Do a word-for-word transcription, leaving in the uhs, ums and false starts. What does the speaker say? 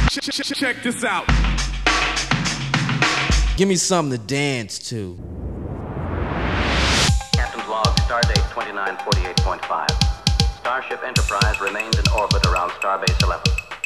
Check this out. Give me something to dance to. Captain's log, stardate twenty-nine forty-eight point five. Starship Enterprise remains in orbit around Starbase eleven.